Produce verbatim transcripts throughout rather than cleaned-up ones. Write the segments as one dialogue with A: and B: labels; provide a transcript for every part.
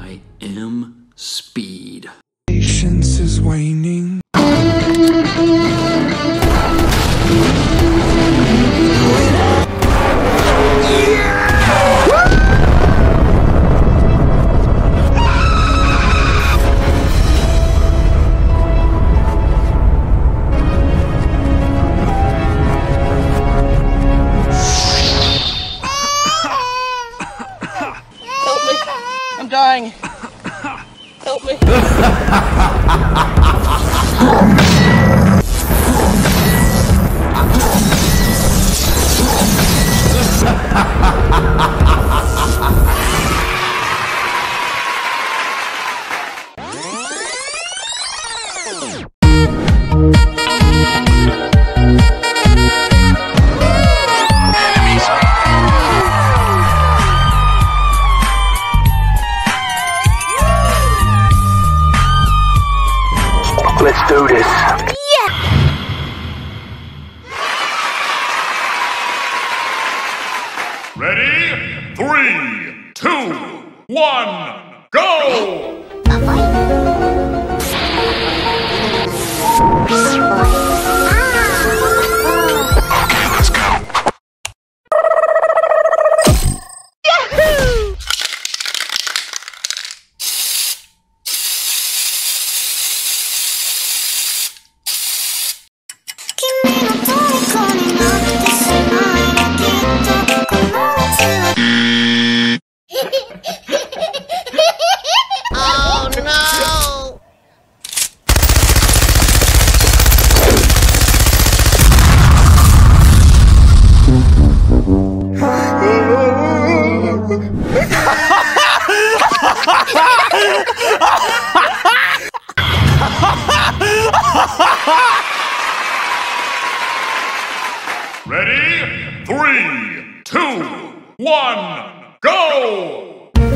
A: I am speed.
B: Patience is waning.
C: I'm dying. Help me.
D: Let's do this.
E: Yeah!
F: Ready? Three, two, one, go!
E: Oh no!
F: Ready? Three, two, one, go!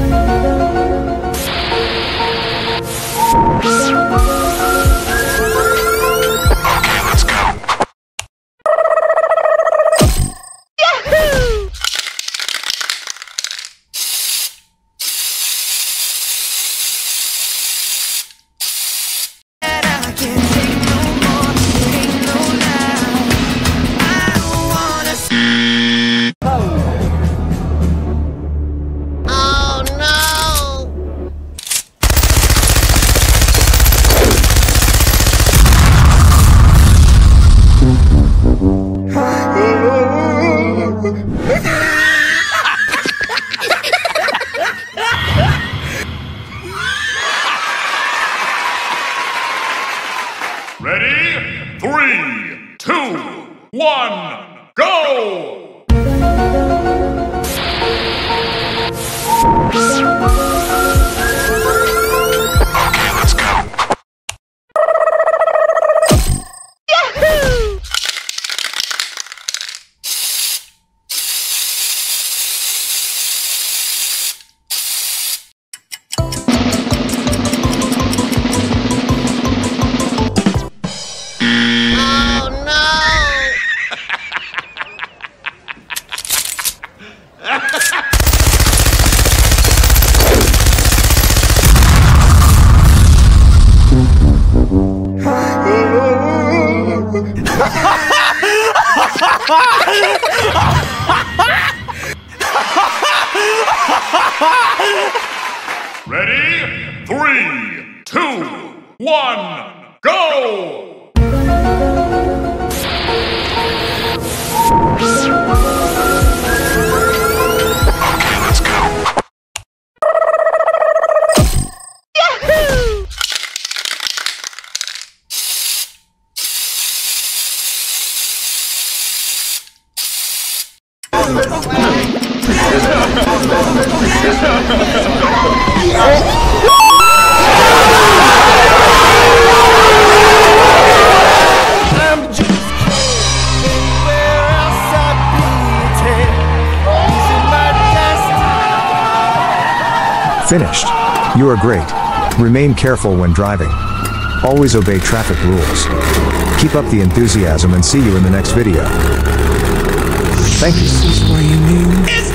F: Ready? Three, two, one, go! Ready? Three, two, one, go!
G: Finished. You are great. Remain careful when driving. Always obey traffic rules. Keep up the enthusiasm and see you in the next video. Thank you.